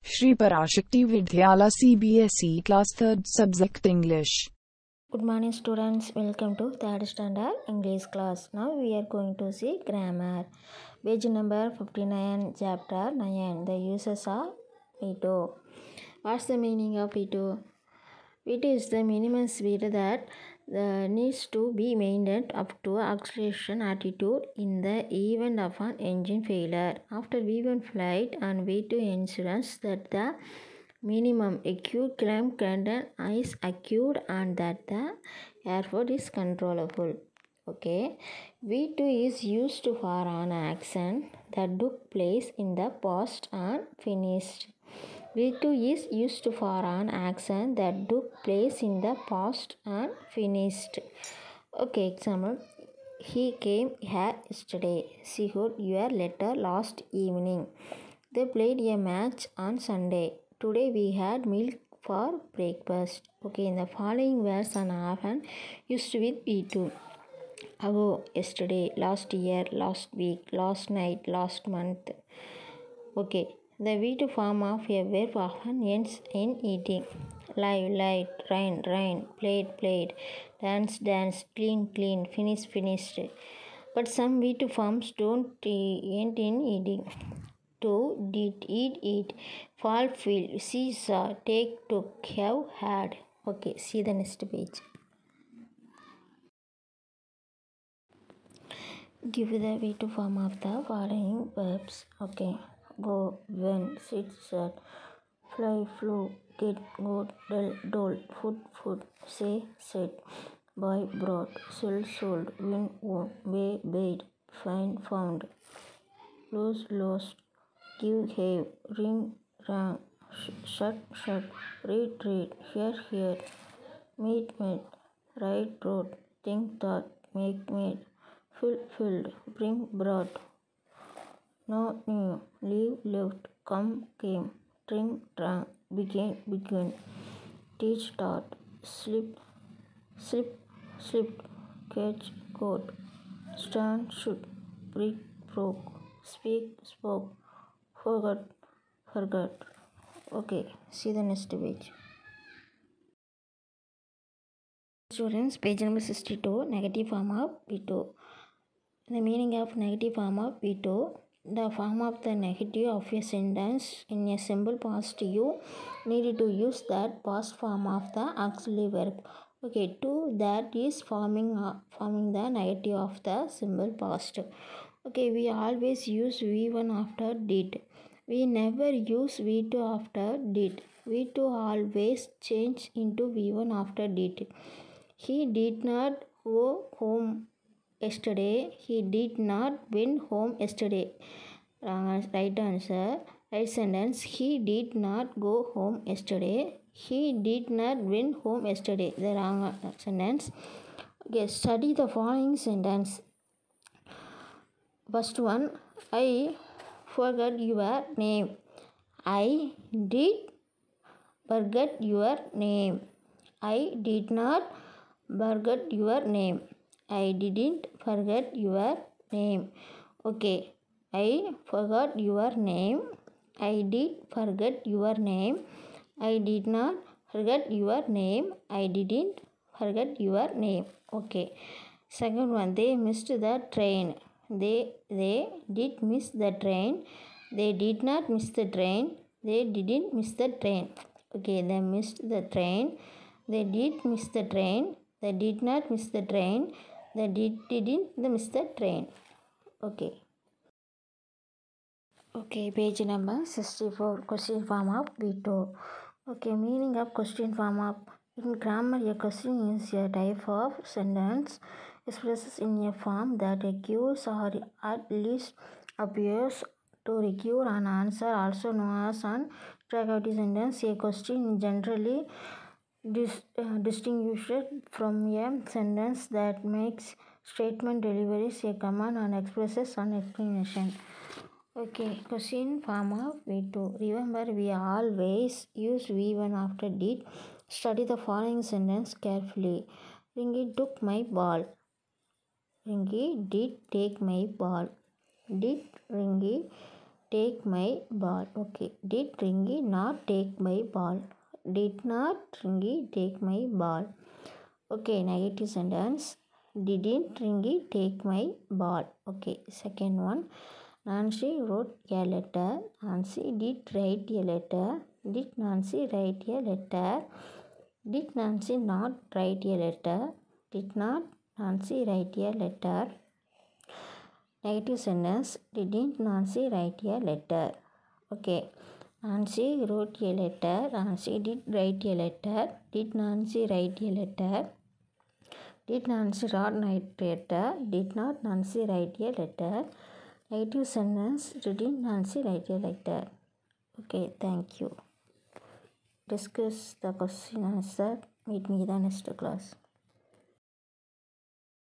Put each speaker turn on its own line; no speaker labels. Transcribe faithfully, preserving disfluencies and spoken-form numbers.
Shri Parashakti Vidyala C B S E Class third Subject English.
Good morning students, welcome to third standard English class. Now we are going to see grammar. Page number fifty-nine, chapter nine. The uses of veto. What's the meaning of veto? Veto is the minimum speed that uh, needs to be maintained up to acceleration altitude in the event of an engine failure. After V one flight, and veto ensures that the minimum acute climb content is acute and that the airport is controllable. Okay, V two is used for an action that took place in the past and finished. V two is used for an action that took place in the past and finished. Okay, example. He came here yesterday. She got your letter last evening. They played a match on Sunday. Today we had milk for breakfast. Okay, in the following words are often used with V two. Ago, yesterday, last year, last week, last night, last month. Okay, the V two form of a verb often ends in eating. Live, light, rain, rain, played, played, dance, dance, clean, clean, finish, finished. But some V two forms don't end in eating. To, did, eat, eat, fall, feel, see, saw, take, took, have, had. Okay, see the next page. Give the V two form of the following verbs. Okay, go, went, sit, sat, fly, flew, get, got, dull, dole, food, food, say, said, buy, brought, sell, sold, win, won, pay, paid, find, found, lose, lost, give, have, ring, rang, sh- shut, shut, read, read, hear, hear, meet, met, write, wrote, think, thought, make, made, fill, filled, bring, brought, know, knew, leave, left, come, came, drink, drank, begin, begun, teach, taught, slip, slip, slipped, catch, caught, stand, should, break, broke, speak, spoke, forgot, forgot. Okay, see the next page. Students, page number sixty-two, negative form of V two. The meaning of negative form of V two. The form of the negative of a sentence in a simple past, you need to use that past form of the auxiliary verb. Okay, to that is forming uh, forming the negative of the simple past. Okay, we always use V one after did. We never use V two after did. V two always change into V one after did. He did not go home yesterday. He did not went home yesterday. Uh, right answer. Right sentence. He did not go home yesterday. He did not went home yesterday. The wrong sentence. Okay, study the following sentence. First one. I forgot your name. I did forget your name. I did not forget your name. I didn't forget your name. Okay, I forgot your name. I did forget your name. I did not forget your name. I didn't forget your name. Okay. Second one, they missed the train. They they did miss the train. They did not miss the train. They didn't miss the train. Okay, they missed the train. They did miss the train. They did not miss the train. They did, didn't miss the train. Okay. Okay, page number sixty-four. Question form of V two. Okay, meaning of question form of. In grammar, a question is a type of sentence expresses in a form that requires or at least appears to require an answer, also known as an interrogative sentence. A question is generally dis, uh, distinguished from a sentence that makes statement, delivers a command, and expresses an explanation. Okay, question form of V two. Remember, we always use V one after did. Study the following sentence carefully. Ringy took my ball. Ringy did take my ball. Did Ringy take my ball. Okay. Did Ringy not take my ball? Did not Ringy take my ball? Okay. Negative sentence. Didn't Ringy take my ball? Okay. Second one. Nancy wrote a letter. Nancy did write a letter. Did Nancy write a letter? Did Nancy not write a letter? Did not Nancy write a letter? Negative sentence. Didn't Nancy write a letter? Okay. Nancy wrote a letter. Nancy did write a letter. Did Nancy write a letter? Did Nancy not write a letter? Did not Nancy write a letter? Negative sentence. Didn't Nancy write a letter? Okay. Thank you. Discuss the question answer. Meet me in the next class.